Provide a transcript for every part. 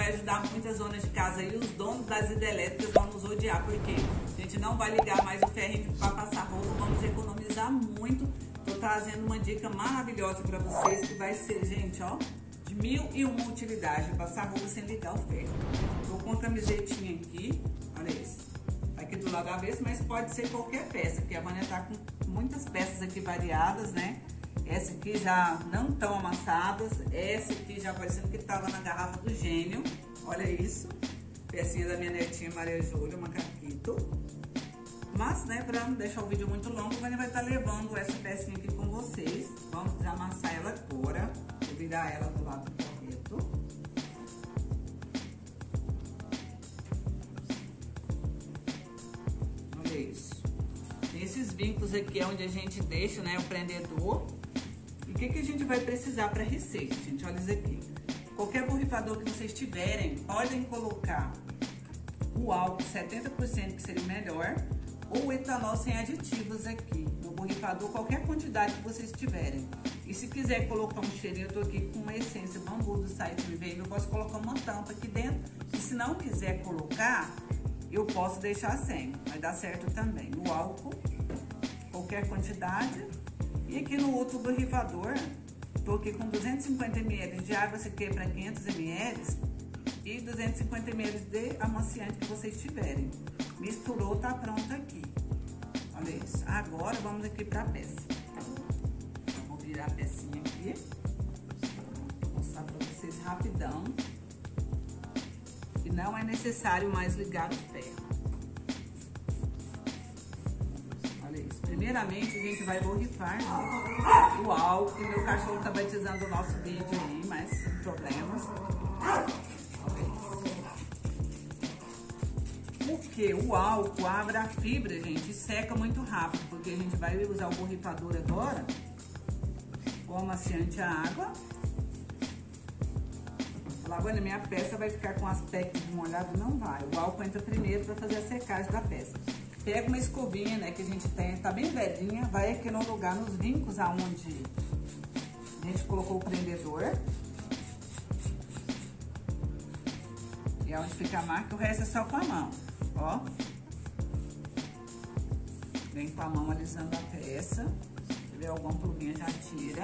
vai ajudar muitas donas de casa e os donos das hidrelétricas vão nos odiar, porque a gente não vai ligar mais o ferrinho para passar roupa, vamos economizar muito. Tô trazendo uma dica maravilhosa para vocês, que vai ser, gente, ó, de 1001 utilidade, passar roupa sem ligar o ferro. Tô com uma camisetinha aqui, olha isso. Aqui do lado avesso, mas pode ser qualquer peça, porque a Vânia tá com muitas peças aqui variadas, né? Essa aqui já não tão amassadas, essa aqui já parecendo que tava na garrafa do Gênio, olha isso. Pecinha da minha netinha Maria Júlia, macaquito. Mas, né, pra não deixar o vídeo muito longo, a Vânia vai estar levando essa pecinha aqui com vocês. Vamos amassar ela agora, vou virar ela do lado correto. Isso. Esses vincos aqui é onde a gente deixa, né, o prendedor. E o que a gente vai precisar para receita, gente? Olha isso aqui. Qualquer borrifador que vocês tiverem, podem colocar o álcool 70%, que seria o melhor, ou o etanol sem aditivos aqui no borrifador, qualquer quantidade que vocês tiverem. E se quiser colocar um cheirinho, eu tô aqui com uma essência bambu do site Viveiro, eu posso colocar uma tampa aqui dentro. E se não quiser colocar, eu posso deixar sem, vai dar certo também. O álcool, qualquer quantidade. E aqui no outro borrifador, tô aqui com 250 ml de água seca para 500 ml e 250 ml de amaciante que vocês tiverem. Misturou, tá pronto aqui. Olha isso. Agora vamos aqui pra peça. Eu vou virar a pecinha aqui. Vou mostrar pra vocês rapidão. E não é necessário mais ligar o ferro. Olha isso. Primeiramente, a gente vai borrifar, né, o álcool. Meu cachorro tá batizando o nosso vídeo aí, mas sem problemas. Porque o álcool abre a fibra, gente, e seca muito rápido. Porque a gente vai usar o borrifador agora com amaciante a água. Lavando, minha peça vai ficar com aspecto de molhado? Não vai. O álcool entra primeiro para fazer a secagem da peça. Pega uma escovinha, né, que a gente tem, tá bem velhinha, vai aqui no lugar, nos vincos aonde a gente colocou o prendedor. E aonde fica a marca, o resto é só com a mão, ó. Vem com a mão alisando a peça. Se tiver alguma pluguinha, já tira.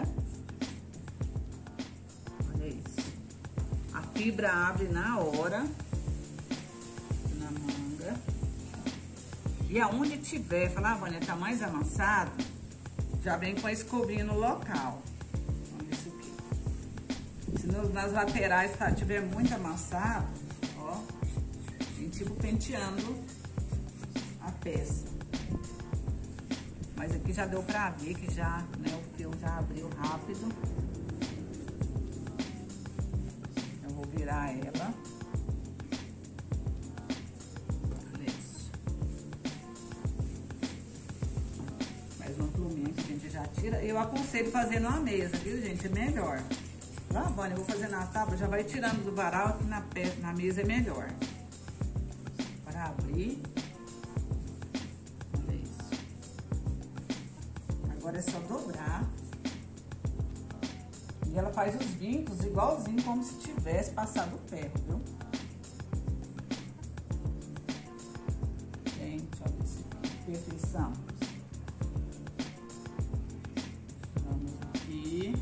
Olha isso. A fibra abre na hora, na manga. E aonde tiver, falar, Vânia, tá mais amassado, já vem com a escovinha no local. Olha isso aqui. Se nas laterais tiver muito amassado, ó, vem tipo penteando a peça. Mas aqui já deu pra ver que já, né, o fio já abriu rápido. Virar ela. Olha isso. Mais uma pluminha que a gente já tira. Eu aconselho fazer numa mesa, viu, gente? É melhor. Lá, Vânia, eu vou fazer na tábua, já vai tirando do varal, aqui na mesa é melhor. Para abrir. Olha isso. Agora é só dobrar. E ela faz os vincos igualzinho como se tivesse passado o ferro, viu? Gente, olha isso aqui, perfeição. Vamos aqui.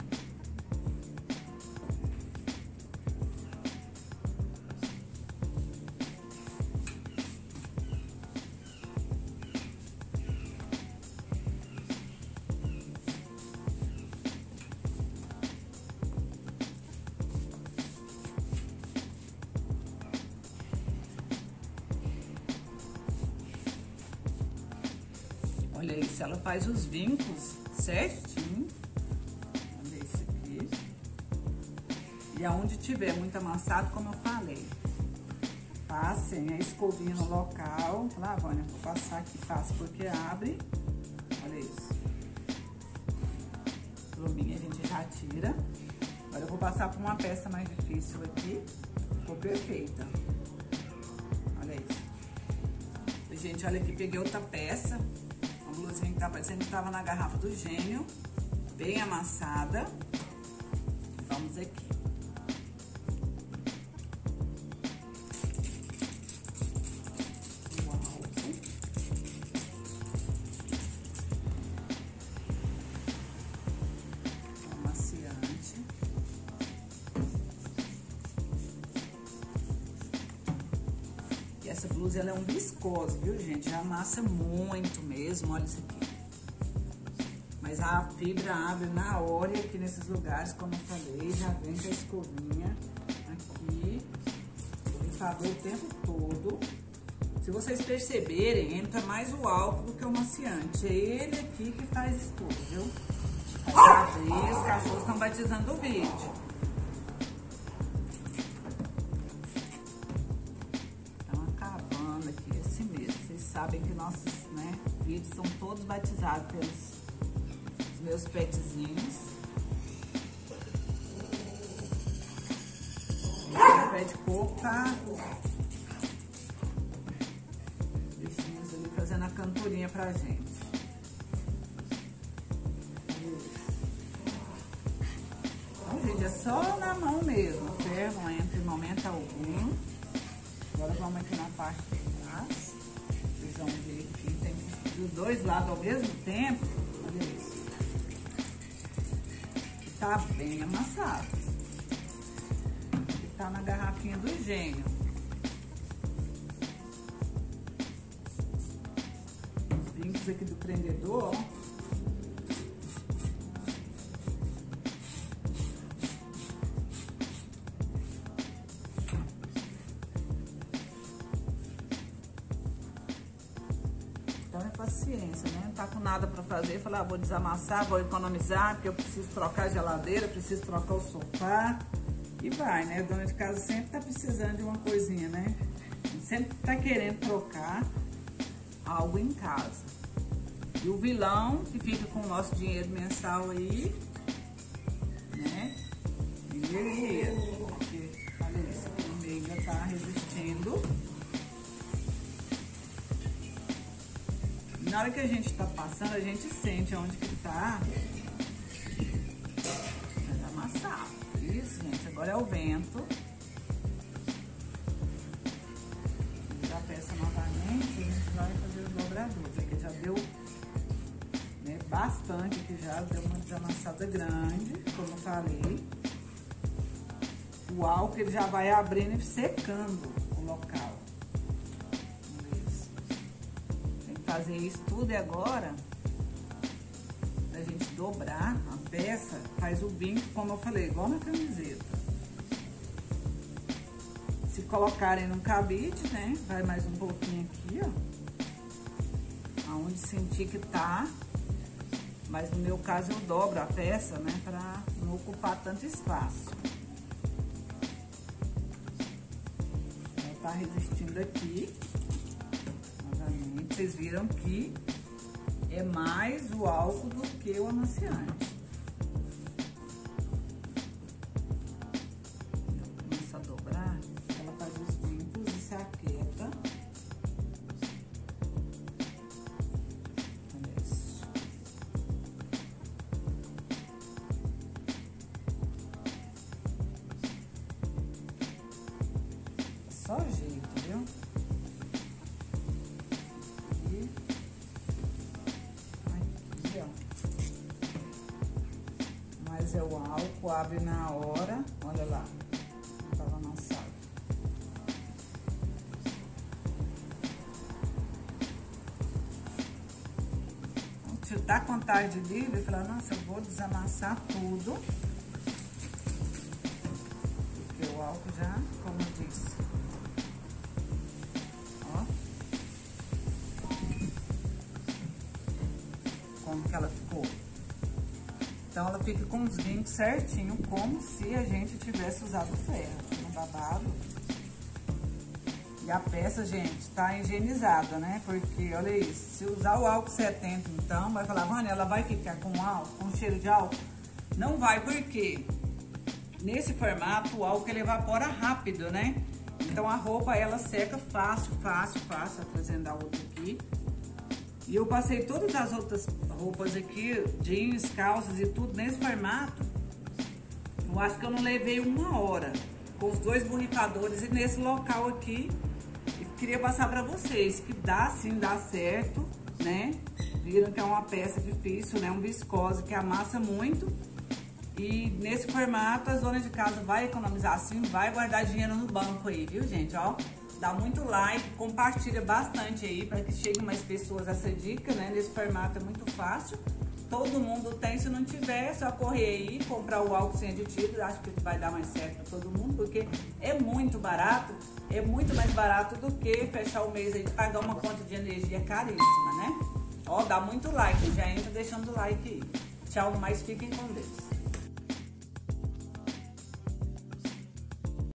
Olha isso, ela faz os vincos certinho. Olha isso aqui. E aonde tiver muito amassado, como eu falei, passem a escovinha no local. Lá, Vânia, vou passar aqui fácil porque abre. Olha isso. Pluminha a gente já tira. Agora eu vou passar por uma peça mais difícil aqui. Ficou perfeita. Olha isso. Gente, olha aqui, peguei outra peça. Uma blusinha que tá parecendo que tava na garrafa do Gênio. Bem amassada. Vamos aqui. Essa blusa, ela é um viscose, viu, gente? Já amassa muito mesmo, olha isso aqui. Mas a fibra abre na hora e aqui nesses lugares, como eu falei, já vem com a escovinha aqui, borrifador o tempo todo. Se vocês perceberem, entra mais o álcool do que o amaciante. É ele aqui que faz isso tudo, viu? Aí os cachorros estão batizando o vídeo. Estão acabando aqui, esse mesmo. Vocês sabem que nossos, né, vídeos são todos batizados pelos meus petzinhos. O pé de coco tá... bichinhos ali fazendo a cantorinha pra gente. Então, gente, é só na mão mesmo. O pé não entra em momento algum. Agora vamos aqui na parte de trás. Vocês vão ver aqui, tem dos dois lados ao mesmo tempo. Olha isso. Tá bem amassado. Tá na garrafinha do Gênio. Os brincos aqui do prendedor, ó. Então é paciência, né? Não tá com nada pra fazer. Falar, vou desamassar, vou economizar, porque eu preciso trocar a geladeira, preciso trocar o sofá. E vai, né? A dona de casa sempre tá precisando de uma coisinha, né? Sempre tá querendo trocar algo em casa. E o vilão, que fica com o nosso dinheiro mensal aí, né? Porque, olha isso, aqui no meio ainda tá resistindo. Na hora que a gente tá passando, a gente sente onde que tá amassado. Isso, gente, agora é o vento. Já peça novamente, a gente vai fazer os dobradores. Aqui já deu, né, bastante, aqui já deu uma desamassada grande, como eu falei. O álcool ele já vai abrindo e secando o local. Fazer isso tudo e agora a gente dobrar a peça, faz o vinco, como eu falei, igual na camiseta. Se colocarem num cabide, né, vai mais um pouquinho aqui, ó, aonde sentir que tá, mas no meu caso eu dobro a peça, né, pra não ocupar tanto espaço. Ela tá resistindo aqui. Vocês viram que é mais o álcool do que o amaciante. Começa a dobrar, ela faz os brincos e se aquieta. Olha isso. Só jeito, viu? Mas é o álcool, abre na hora, olha lá, tava amassado. Então, se dá vontade de livre, falar, nossa, eu vou desamassar tudo. Porque o álcool já, como eu disse, ó, como que ela ficou. Então, ela fica com os vincos certinho, como se a gente tivesse usado ferro no babado. E a peça, gente, tá higienizada, né? Porque, olha isso, se usar o álcool 70, então, vai falar, Vânia, ela vai ficar com álcool, com cheiro de álcool? Não vai, porque nesse formato, o álcool ele evapora rápido, né? Então, a roupa, ela seca fácil, trazendo a outra aqui. E eu passei todas as outras roupas aqui, jeans, calças e tudo, nesse formato. Eu acho que eu não levei 1 hora com os 2 borrifadores e nesse local aqui. E queria passar pra vocês que dá sim, dá certo, né? Viram que é uma peça difícil, né? Um viscose que amassa muito. E nesse formato, a dona de casa vai economizar sim, vai guardar dinheiro no banco aí, viu, gente? Ó, dá muito like, compartilha bastante aí para que chegue mais pessoas essa dica, né? Nesse formato é muito fácil. Todo mundo tem, se não tiver, é só correr aí, comprar o álcool sem aditivos. Acho que vai dar mais certo para todo mundo, porque é muito barato, é muito mais barato do que fechar o mês aí de pagar uma conta de energia caríssima, né? Ó, dá muito like, já entra deixando o like aí. Tchau, mas fiquem com Deus.